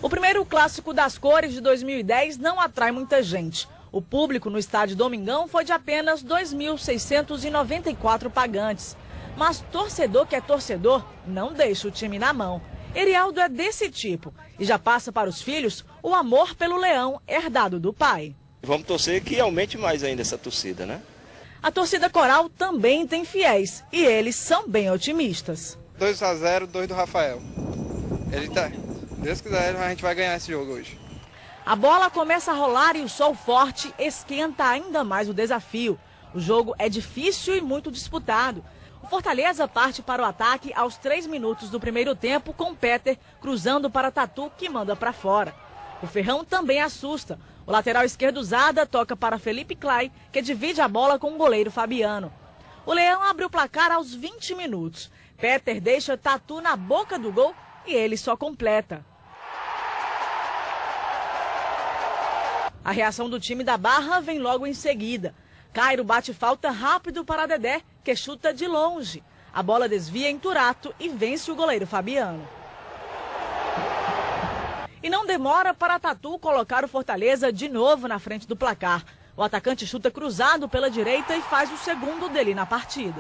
O primeiro clássico das cores de 2010 não atrai muita gente. O público no estádio Domingão foi de apenas 2.694 pagantes. Mas torcedor que é torcedor não deixa o time na mão. Erialdo é desse tipo e já passa para os filhos o amor pelo Leão herdado do pai. Vamos torcer que aumente mais ainda essa torcida, né? A torcida coral também tem fiéis e eles são bem otimistas. 2-0, 2 do Rafael. Deus quiser, a gente vai ganhar esse jogo hoje. A bola começa a rolar e o sol forte esquenta ainda mais o desafio. O jogo é difícil e muito disputado. O Fortaleza parte para o ataque aos 3 minutos do primeiro tempo com Peter cruzando para Tatu, que manda para fora. O Ferrão também assusta. O lateral esquerdo Zada toca para Felipe Clay, que divide a bola com o goleiro Fabiano. O Leão abre o placar aos 20 minutos. Peter deixa Tatu na boca do gol e ele só completa. A reação do time da Barra vem logo em seguida. Cairo bate falta rápido para Dedé, que chuta de longe. A bola desvia em Turato e vence o goleiro Fabiano. E não demora para Tatu colocar o Fortaleza de novo na frente do placar. O atacante chuta cruzado pela direita e faz o segundo dele na partida.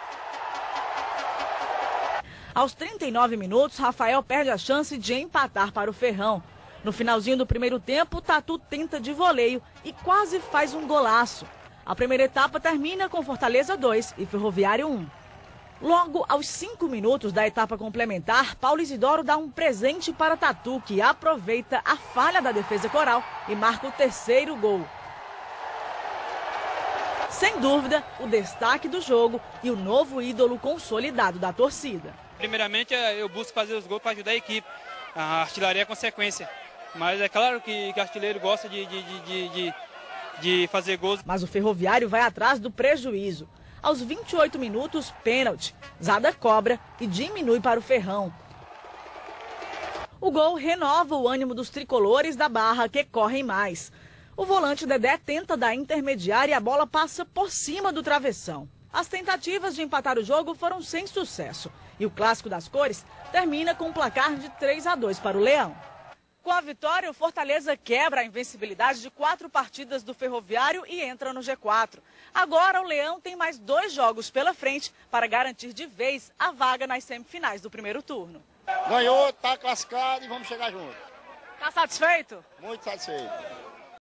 Aos 39 minutos, Rafael perde a chance de empatar para o Ferrão. No finalzinho do primeiro tempo, Tatu tenta de voleio e quase faz um golaço. A primeira etapa termina com Fortaleza 2 e Ferroviário 1. Logo aos 5 minutos da etapa complementar, Paulo Isidoro dá um presente para Tatu, que aproveita a falha da defesa coral e marca o terceiro gol. Sem dúvida, o destaque do jogo e o novo ídolo consolidado da torcida. Primeiramente, eu busco fazer os gols para ajudar a equipe. A artilharia é consequência. Mas é claro que o artilheiro gosta de fazer gols. Mas o Ferroviário vai atrás do prejuízo. Aos 28 minutos, pênalti. Zada cobra e diminui para o Ferrão. O gol renova o ânimo dos tricolores da Barra, que correm mais. O volante Dedé tenta dar intermediária e a bola passa por cima do travessão. As tentativas de empatar o jogo foram sem sucesso. E o clássico das cores termina com um placar de 3-2 para o Leão. Com a vitória, o Fortaleza quebra a invencibilidade de 4 partidas do Ferroviário e entra no G4. Agora, o Leão tem mais 2 jogos pela frente para garantir de vez a vaga nas semifinais do primeiro turno. Ganhou, está classificado e vamos chegar junto. Está satisfeito? Muito satisfeito.